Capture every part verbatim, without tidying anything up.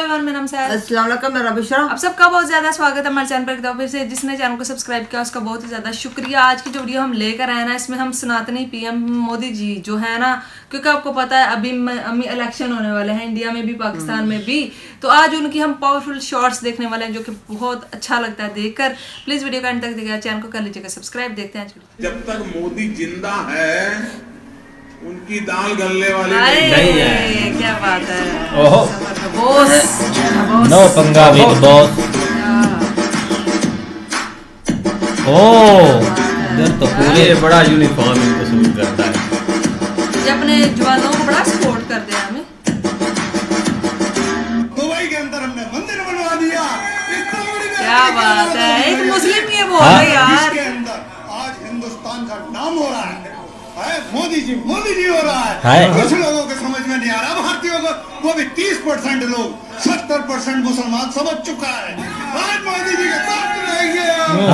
Everyone, मेरा नाम है अस्सलाम वालेकुम, मैं रबिशा। आप सबका बहुत ज्यादा स्वागत है हमारे चैनल पर। फिर से जिसने चैनल को सब्सक्राइब किया उसका बहुत ही ज्यादा शुक्रिया। आज की जो वीडियो हम लेकर आए ना, इसमें हम सनातनी पीएम मोदी जी जो है ना, क्योंकि आपको पता है अभी अभी इलेक्शन होने वाले हैं इंडिया में भी पाकिस्तान में भी, तो आज उनकी हम पावरफुल शॉट्स देखने वाले हैं जो कि बहुत अच्छा लगता है देखकर। प्लीज वीडियो का अंत तक देखिएगा, चैनल को कर लीजिएगा सब्सक्राइब। देखते हैं आज। जब तक मोदी जिंदा है उनकी दाल गलने वाली नहीं है। क्या बात है। ओहो बॉस नो पंगा विद बॉस। ओह इधर तो पूरे बड़ा यूनिफॉर्म इनको सूट करता है। ये अपने जवानों को बड़ा सपोर्ट करते हैं हमें। दुबई के अंदर हमने मंदिर बनवा दिया। क्या बात है, एक मुस्लिम ये बोल रहे यार। इसके अंदर आज हिंदुस्तान का नाम हो रहा है, है मोदी जी मोदी जी हो रहा है, है। कुछ लोगों को समझ में नहीं आ रहा, भारतीयों को वो भी तीस परसेंट लोग, सत्तर परसेंट मुसलमान समझ चुका है आज मोदी जी के साथ रहेंगे।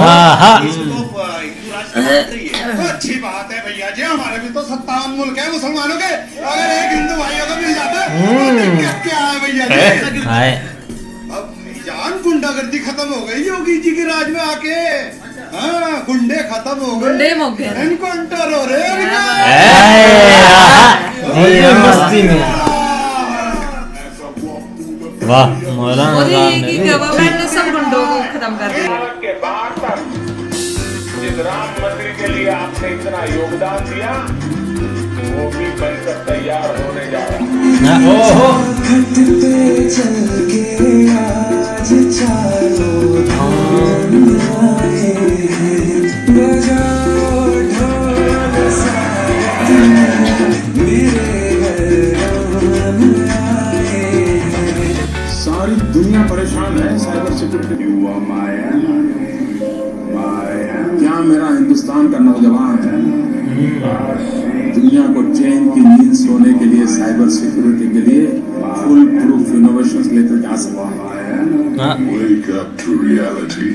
तो अच्छी बात है भैया जी, हमारे भी तो सत्तावन मुल्क है मुसलमानों के, अगर एक हिंदू भाइयों को मिल जाता तो क्या है भैया जी। अब जान गुंडागर्दी खत्म हो गई योगी जी के राज में आके। हाँ, गुंडे खत्म हो गए, गुंडे हो गए, एनकाउंटर हो रहे हैं मस्ती में। वाह, मौलाना मोदी की गवर्नमेंट ने सब गुंडों को खत्म कर दिया। के बाद तक जिस राम मंदिर के लिए आपने इतना योगदान दिया वो भी बनकर तैयार होने जा रहा है। ओहो सारी दुनिया परेशान है साइबर सिक्योरिटी। क्या मेरा हिंदुस्तान का नौजवान है दुनिया को चैन की नींद सोने के लिए साइबर सिक्योरिटी के लिए फुल प्रूफ इनोवेशंस लेकर जा सकता है। Wake up to reality.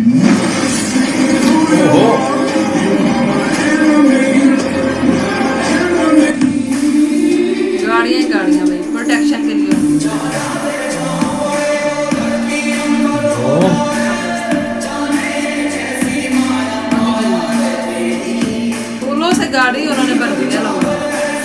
गाड़ियां गाड़ियां भाई प्रोटेक्शन के लिए। फूलों से गाड़ी उन्होंने भर दिया लोगों ने।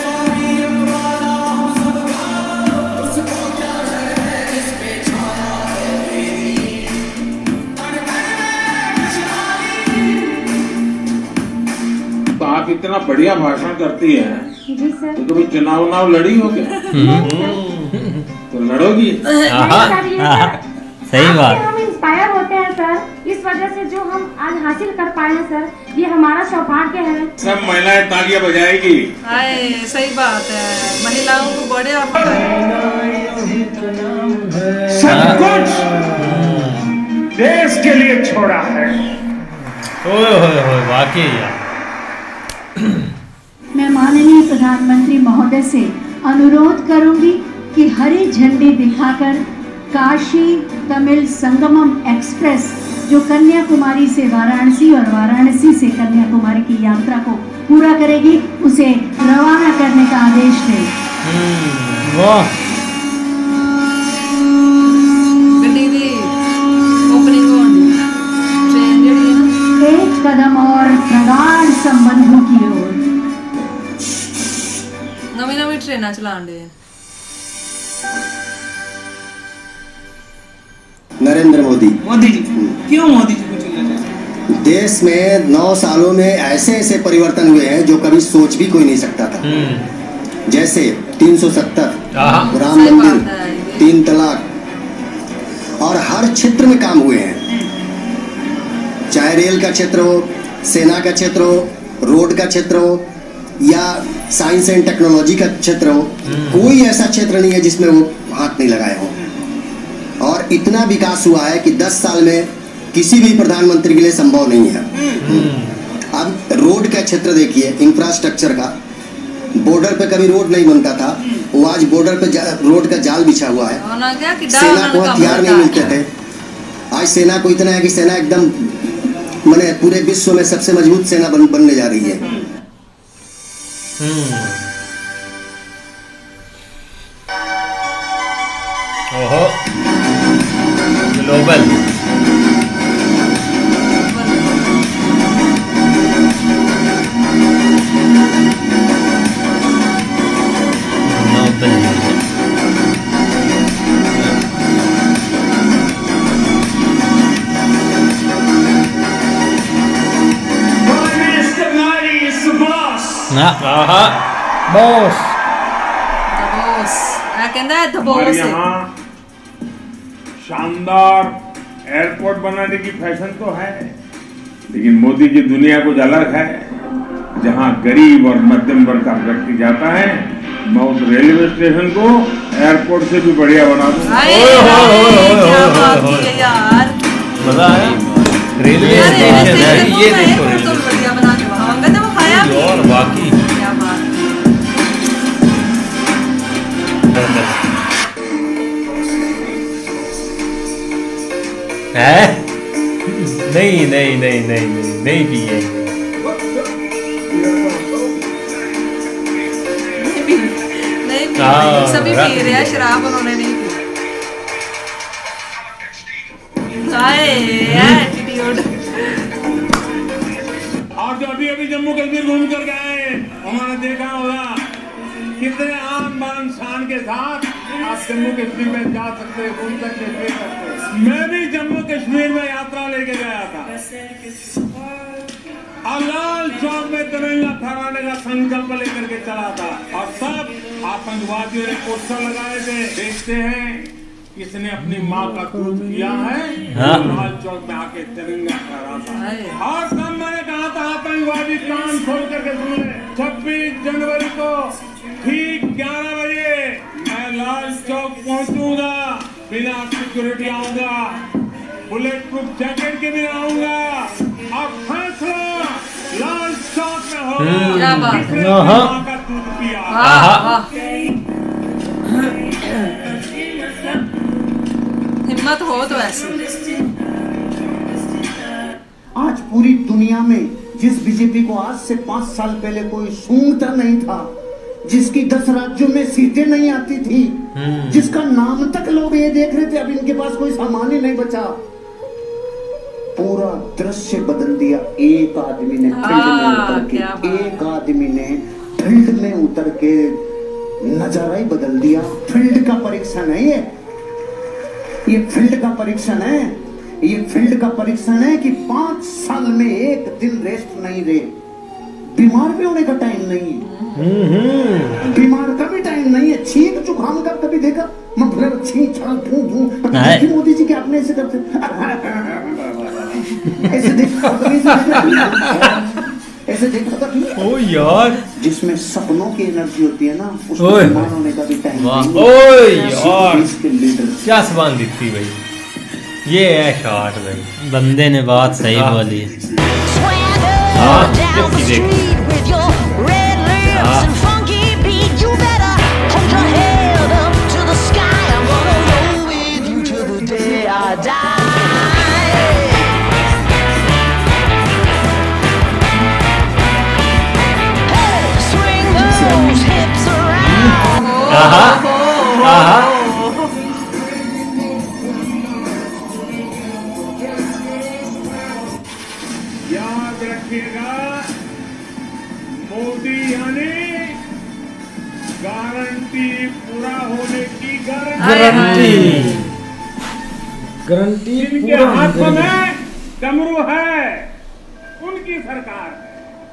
तो आप इतना बढ़िया भाषण करती है जी सर। तो कभी चुनाव उनाव लड़ी हो क्या? तो लड़ोगी? सही बात। हम इंस्पायर होते हैं सर, इस वजह से जो हम आज हासिल कर पाए हैं सर, ये हमारा सौभाग्य है। सब महिलाएं तालियां बजाएगी। हाय सही बात है, महिलाओं को बड़े ऑफर सब कुछ देश के लिए छोड़ा है। ओए होए होए वाकई यार। मैं माननीय प्रधानमंत्री महोदय से अनुरोध करूंगी कि हरी झंडी दिखाकर काशी तमिल संगमम एक्सप्रेस जो कन्याकुमारी से वाराणसी और वाराणसी से कन्याकुमारी की यात्रा को पूरा करेगी, उसे रवाना करने का आदेश दें। वाह एक कदम और प्रगाढ़ संबंधों की ओर। नवी नवी ट्रेन चलान दे। नरेंद्र मोदी मोदी जी क्यों मोदी जी को चुनना चाहते हैं? देश में नौ सालों में ऐसे ऐसे परिवर्तन हुए हैं जो कभी सोच भी कोई नहीं सकता था। जैसे तीन सौ सत्तर, राम मंदिर, तीन तलाक, और हर क्षेत्र में काम हुए हैं, चाहे रेल का क्षेत्र हो, सेना का क्षेत्र हो, रोड का क्षेत्र हो या साइंस एंड टेक्नोलॉजी का क्षेत्र हो, कोई ऐसा क्षेत्र नहीं है जिसमें वो हाथ नहीं लगाए हो। और इतना विकास हुआ है कि दस साल में किसी भी प्रधानमंत्री के लिए संभव नहीं है। अब रोड का क्षेत्र देखिए, इंफ्रास्ट्रक्चर का, बॉर्डर पे कभी रोड नहीं बनता था, वो आज बॉर्डर पे रोड का जाल बिछा हुआ है। सेना को हथियार नहीं मिलते थे, आज सेना को इतना है कि सेना एकदम माने पूरे विश्व में सबसे मजबूत सेना बन, बनने जा रही है। ओहो नोबल नोबल ना आहा बॉस बॉस क्या कहता है द हमारे बॉस यहाँ शानदार एयरपोर्ट बनाने की फैशन तो है, लेकिन मोदी जी दुनिया कुछ अलग है। जहाँ गरीब और मध्यम वर्ग का व्यक्ति जाता है, मैं उस रेलवे स्टेशन को एयरपोर्ट से भी बढ़िया बना दूँ। क्या बात की है यार, मजा आया। रेलवे स्टेशन है ये, देखो तो बढ़िया बना के वहाँ गए वो खाया भी। और बाकी क्या बात है। नहीं नहीं नहीं नहीं नहीं नहीं पिए नहीं पी रहे, सभी पी रहे हैं शराब, उन्होंने नहीं पी। एटीट्यूड। आप जो अभी अभी जम्मू कश्मीर घूम कर गए, उन्होंने देखा होगा कितने आन बान शान के साथ आप जम्मू कश्मीर में जा सकते, घूम सकते, फिर सकते। मैं भी जम्मू कश्मीर में यात्रा लेके गया था और लाल चौक में तिरंगा फहराने का संकल्प लेकर के चला था, और सब आतंकवादियों ने पोस्टर लगाए थे, देखते हैं किसने अपनी माँ का क्रूर किया है। हाँ। लाल चौक में आके तिरंगा फहराता है, और तब मैंने कहा था आतंकवादी कान खोल करके सुने, छब्बीस जनवरी को ठीक ग्यारह बजे मैं लाल चौक पहुंचूंगा, बिना सिक्योरिटी आऊंगा, बुलेट प्रूफ जैकेट के बिना आऊंगा, और फैसला लाल चौक में होगा क्या बात है। किसने अपनी माँ का दूध पिया। हिम्मत हो तो ऐसे। आज पूरी दुनिया में जिस बीजेपी को आज से पांच साल पहले कोई सूंघता नहीं था, जिसकी दस राज्यों में सीटें नहीं आती थी, जिसका नाम तक लोग ये देख रहे थे, अब इनके पास कोई सामान ही नहीं बचा, पूरा दृश्य बदल दिया एक आदमी ने फील्ड में उतर के, एक आदमी ने फील्ड में उतर के नजारा ही बदल दिया। फील्ड का परीक्षण है ये ये फील्ड का परीक्षण है ये फील्ड का परीक्षण है कि पांच साल में एक दिन रेस्ट नहीं रहे, बीमार भी होने का टाइम नहीं है, बीमार का भी टाइम नहीं है, छींक जुकाम का कभी देखा, मतलब छींक छाक फू फू। मोदी जी के अपने ऐसे करते ऐसे देखा ऐसे देखा था। ओ यार, जिसमें सपनों की एनर्जी होती है ना, उसको बीमार होने का भी टाइम नहीं। ओ यार क्या सामान दिखती भाई, ये है शॉट भाई, बंदे ने बात सही बोली। हाँ देख आहा आहा याद रखिएगा, मोदी यानी गारंटी पूरा होने की गारंटी। गारंटी जिनके हाथ में डमरू है उनकी सरकार है।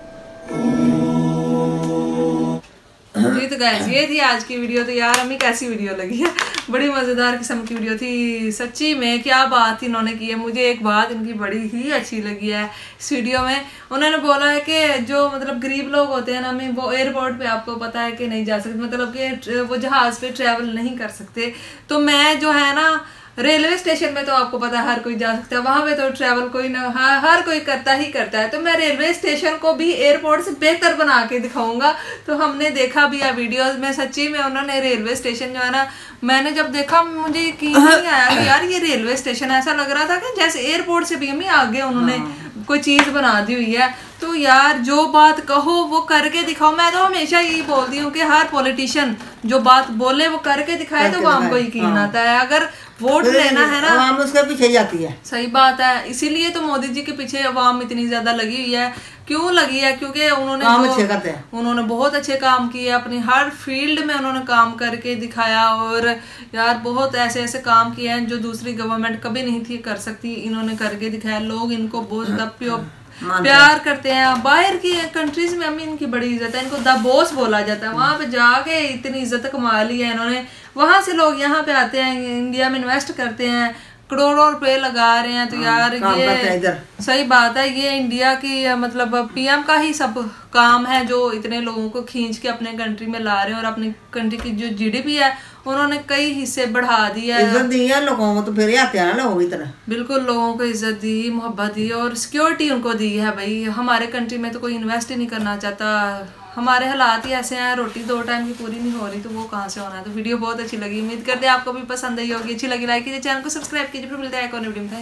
जी तो गाइस ये थी आज की वीडियो। तो यार हमें कैसी वीडियो लगी है, बड़ी मज़ेदार किस्म की वीडियो थी सच्ची में। क्या बात इन्होंने की है, मुझे एक बात इनकी बड़ी ही अच्छी लगी है इस वीडियो में। उन्होंने बोला है कि जो मतलब गरीब लोग होते हैं ना, हमें वो एयरपोर्ट पे आपको पता है कि नहीं जा सकते, मतलब कि वो जहाज़ पे ट्रैवल नहीं कर सकते। तो मैं जो है ना रेलवे स्टेशन में तो आपको पता है हर कोई जा सकता है, वहां पे तो ट्रैवल कोई ना हर, हर कोई करता ही करता है। तो मैं रेलवे स्टेशन को भी एयरपोर्ट से बेहतर बना के दिखाऊंगा। तो हमने देखा भी है वीडियोस में, सच्ची में उन्होंने रेलवे स्टेशन जो है ना, मैंने जब देखा मुझे यकीन नहीं आया कि यार ये रेलवे स्टेशन, ऐसा लग रहा था कि जैसे एयरपोर्ट से भी हमें आगे उन्होंने कोई चीज बना दी हुई है। तो यार जो बात कहो वो करके दिखाओ। मैं तो हमेशा यही बोलती हूँ कि हर पॉलिटिशियन जो बात बोले वो करके दिखाए तो आवाम को यकीन आता है। अगर वोट लेना है ना, आवाम उसके पीछे जाती है। सही बात है, इसीलिए तो मोदी जी के पीछे आवाम इतनी ज्यादा लगी हुई है। क्यों लगी है? क्योंकि उन्होंने काम अच्छे करते हैं। उन्होंने बहुत अच्छे काम किए, अपनी हर फील्ड में उन्होंने काम करके दिखाया। और यार बहुत ऐसे ऐसे काम किए हैं जो दूसरी गवर्नमेंट कभी नहीं थी कर सकती, इन्होंने करके दिखाया। लोग इनको बहुत ज्यादा प्यार करते हैं। बाहर की कंट्रीज में अम्मी इनकी बड़ी इज्जत है, इनको द बॉस बोला जाता है। वहां पे जाके इतनी इज्जत कमा ली है इन्होंने। वहां से लोग यहाँ पे आते हैं, इंडिया में इन्वेस्ट करते हैं, करोड़ों रुपए लगा रहे हैं। तो यार ये सही बात है, ये इंडिया की मतलब पीएम का ही सब काम है जो इतने लोगों को खींच के अपने कंट्री में ला रहे हैं। और अपनी कंट्री की जो जीडीपी है उन्होंने कई हिस्से बढ़ा दिया है, इज्जत दी है लोगों को। तो फिर आते हैं ना लोग इतना, बिल्कुल लोगों को इज्जत दी, मोहब्बत दी और सिक्योरिटी उनको दी है। भाई हमारे कंट्री में तो कोई इन्वेस्ट ही नहीं करना चाहता। हमारे हालात ही ऐसे हैं, रोटी दो टाइम की पूरी नहीं हो रही तो वो कहाँ से होना है। तो वीडियो बहुत अच्छी लगी, उम्मीद करते हैं आपको भी पसंद आई होगी। अच्छी लगी लाइक कीजिए, चैनल को सब्सक्राइब कीजिए। फिर मिलते हैं एक और वीडियो में।